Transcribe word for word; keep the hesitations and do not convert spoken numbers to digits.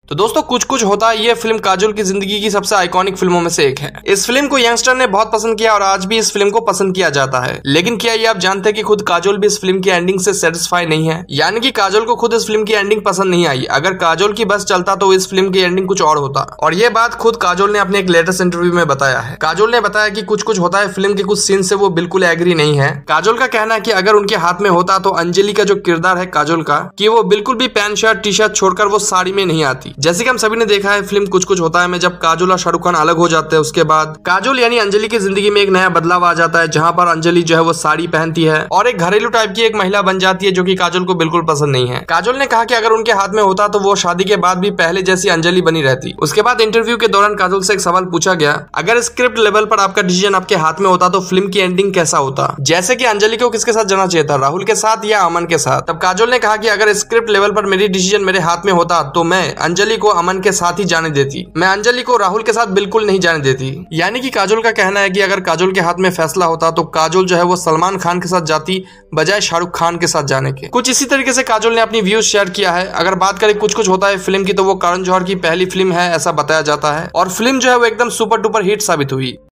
तो दोस्तों कुछ कुछ होता है ये फिल्म काजोल की जिंदगी की सबसे आइकॉनिक फिल्मों में से एक है। इस फिल्म को यंगस्टर ने बहुत पसंद किया और आज भी इस फिल्म को पसंद किया जाता है। लेकिन क्या ये आप जानते हैं कि खुद काजोल भी इस फिल्म की एंडिंग से सेटिस्फाई नहीं है, यानी कि काजोल को खुद इस फिल्म की एंडिंग पसंद नहीं आई। अगर काजोल की बस चलता तो इस फिल्म की एंडिंग कुछ और होता, और ये बात खुद काजोल ने अपने एक लेटेस्ट इंटरव्यू में बताया है। काजोल ने बताया कि कुछ कुछ होता है फिल्म के कुछ सीन से वो बिल्कुल एग्री नहीं है। काजोल का कहना है कि अगर उनके हाथ में होता तो अंजलि का जो किरदार है काजोल का, कि वो बिल्कुल भी पैंट शर्ट टी शर्ट छोड़कर वो साड़ी में नहीं आती। जैसे कि हम सभी ने देखा है फिल्म कुछ कुछ होता है में जब काजोल और शाहरुख खान अलग हो जाते हैं, उसके बाद काजोल यानी अंजलि की जिंदगी में एक नया बदलाव आ जाता है, जहां पर अंजलि जो है वो साड़ी पहनती है और एक घरेलू टाइप की एक महिला बन जाती है, जो कि काजोल को बिल्कुल पसंद नहीं है। काजोल ने कहा कि अगर उनके हाथ में होता तो वो शादी के बाद भी पहले जैसी अंजलि बनी रहती। उसके बाद इंटरव्यू के दौरान काजोल से एक सवाल पूछा गया, अगर स्क्रिप्ट लेवल पर आपका डिसीजन आपके हाथ में होता तो फिल्म की एंडिंग कैसा होता, जैसे कि अंजलि को किसके साथ जाना चाहिए था, राहुल के साथ या अमन के साथ। तब काजोल ने कहा कि अगर स्क्रिप्ट लेवल पर मेरी डिसीजन मेरे हाथ में होता तो मैं अंजलि को अमन के साथ ही जाने देती, मैं अंजलि को राहुल के साथ बिल्कुल नहीं जाने देती। यानी कि काजोल का कहना है कि अगर काजोल के हाथ में फैसला होता तो काजोल जो है वो सलमान खान के साथ जाती बजाय शाहरुख खान के साथ जाने के। कुछ इसी तरीके से काजोल ने अपनी व्यूज शेयर किया है। अगर बात करें कुछ कुछ होता है फिल्म की, तो वो करण जौहर की पहली फिल्म है ऐसा बताया जाता है, और फिल्म जो है वो एकदम सुपर डुपर हिट साबित हुई।